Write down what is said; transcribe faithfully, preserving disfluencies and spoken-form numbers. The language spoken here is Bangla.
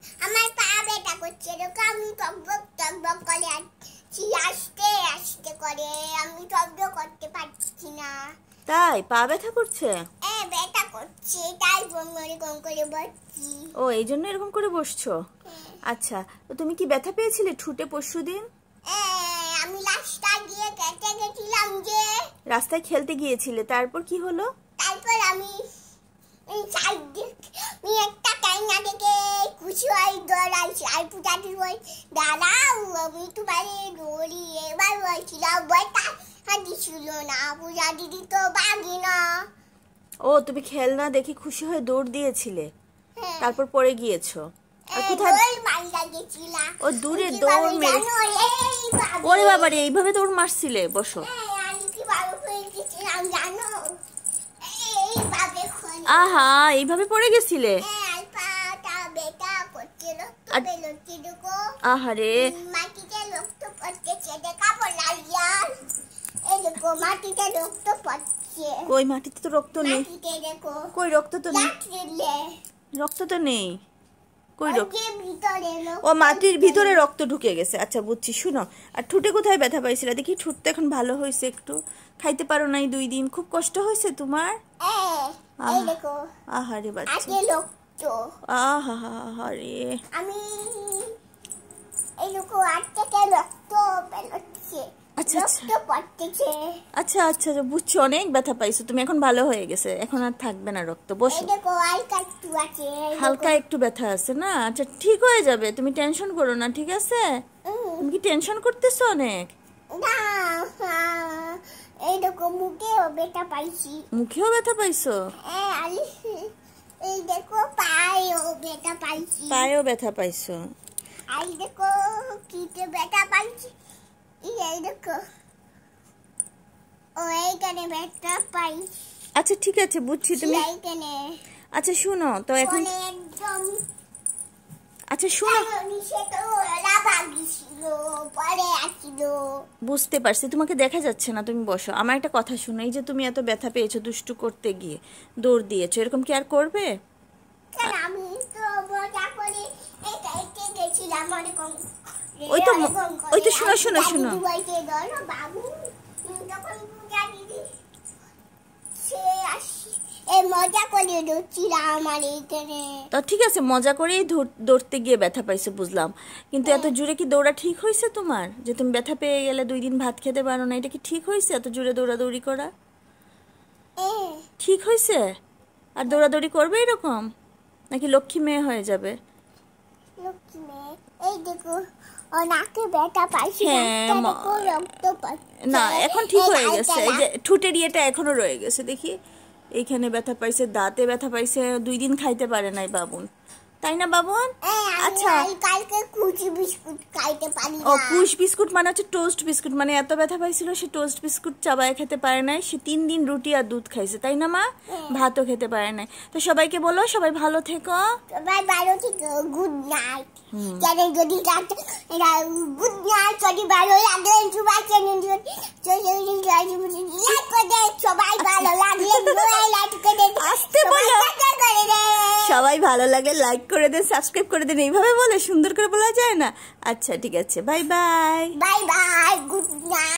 আমার পা ব্যথা করছে, দেখো আমি টকবক টকবক করে আছি, আস্তে আস্তে করে, আমি শব্দ করতে পারছি না। তাই পা ব্যথা করছে? হ্যাঁ ব্যথা করছে, তাই জন্য এরকম করে বসছি। ও এই জন্য এরকম করে বসছো? আচ্ছা, তো তুমি কি ব্যথা পেয়েছিলে ঠুটে পরশুদিন? হ্যাঁ আমি রাস্তায় গিয়ে কেটে গেছিলাম যে। রাস্তায় খেলতে গিয়েছিলে, তারপর কি হলো? তারপর আমি এই সাইড আমি একটা টাইনা দেখে খুশি হয়ে দৌড়াইছি, আর পুজাটি বল দাঁড়াও আমি তোমারে দৌড়ি, এবার বলছিলাম বইটা হাতি ছিল না, পূজা দিদি তো বাগি না। ও তুমি খেলনা দেখে খুশি হয়ে দৌড় দিয়েছিলে, তারপর পড়ে গিয়েছো। আর কোথায়? ও দূরে দৌড় মেরে। ওরে বাবা রে, এইভাবে দৌড় মারছিলে? বসো। আহা, এইভাবে পড়ে গেছিলে? আহারে মাটিতে রক্ত পড়তেছে, দেখা পড়লা ইয়ার, এই দেখো মাটিতে রক্ত পড়ছে। কই মাটিতে তো রক্ত নেই। মাটিতে দেখো। কই রক্ত তো নেই। রক্ত তো নেই। কই রক্ত? ও মাটির ভিতরে রক্ত ঢুকে গেছে। আচ্ছা বুঝছি। শুনো, আর ঠুটে কোথায় ব্যথা পাইছিলে? দেখি ঠুটটা এখন ভালো হয়েছে একটু। খাইতে পারো নাই দুই দিন, খুব কষ্ট হয়েছে তোমার? এই দেখো আহারে বাচ্চা, আজকে রক্ত। আহারে আমি এই দেখো আট থেকে রক্ত বেরোচ্ছে। আচ্ছা রক্ত পড়তেছে। আচ্ছা আচ্ছা বুঝছি, অনেক ব্যথা পাইছো তুমি, এখন ভালো হয়ে গেছে, এখন আর থাকবে না রক্ত। বসো। এই দেখো হালকা একটু আছে, হালকা একটু ব্যথা আছে না? আচ্ছা ঠিক হয়ে যাবে, তুমি টেনশন করো না, ঠিক আছে? তুমি কি টেনশন করতেছো অনেক? না, এই দেখো মুখেও ব্যথা পাইছি। মুখেও ব্যথা পাইছো? এই দেখো পায়েও ব্যথা পাইছি। পায়েও ব্যথা পাইছো? এই দেখো কিতে ব্যথা পাইছি। এই দেখো ও এইখানে ব্যথা পাইছি। আচ্ছা ঠিক আছে বুঝছি তুমি। এইখানে। আচ্ছা শুনো তো এখন। একদম। আচ্ছা শুনো, বুঝতে পারছি, তোমাকে দেখা যাচ্ছে না, তুমি বসো। আমার একটা কথা শুনো, এই যে তুমি এত ব্যথা পেয়েছো দুষ্টু করতে গিয়ে, দৌড় দিয়েছো, এরকম কি আর করবে? ওই তো ওই তো শোনো শোনো শোনো তো ঠিক আছে, মজা করেই দৌড়তে গিয়ে ব্যথা পাইছো বুঝলাম, কিন্তু এত জোরে কি দৌড়া ঠিক হয়েছে তোমার? যে তুমি ব্যথা পেয়ে গেলে দুই দিন ভাত খেতে পারো না, এটা কি ঠিক হয়েছে? এত জোরে দৌড়াদৌড়ি করা ঠিক হয়েছে? আর দৌড়াদৌড়ি করবে এরকম, নাকি লক্ষ্মী মেয়ে হয়ে যাবে? লক্ষ্মী মেয়ে। এই দেখো ও নাকে ব্যথা পাইছে, না এখন ঠিক হয়ে গেছে। এই যে ঠুটের ইয়েটা এখনো রয়ে গেছে, দেখি এইখানে ব্যথা পাইছে, দাঁতে ব্যথা পাইছে, দুই দিন খাইতে পারে নাই বাবুন, তাই না বাবুন? আচ্ছা কালকে কুচি বিস্কুট খাইতে পারি না। ও কুশ বিস্কুট মানে হচ্ছে টোস্ট বিস্কুট, মানে এত ব্যথা পাইছিল সে টোস্ট বিস্কুট চাবায় খেতে পারে নাই, সে তিন দিন রুটি আর দুধ খাইছে, তাই না মা? ভাতও খেতে পারে নাই। তো সবাইকে বলো সবাই ভালো থেকো। সবাই ভালো থেকো, গুড নাইট। চ্যানেল যদি গুড নাইট, যদি ভালো লাগে সবাই চ্যানেল লাইক করে, সবাই ভালো লাগলে লাইক করে, আসতে বলো সবাই ভালো লাগে লাইক করে দেন, সাবস্ক্রাইব করে দেন, এইভাবে বলে সুন্দর করে বলা যায় না? আচ্ছা ঠিক আছে, bye bye. Bye bye, good night.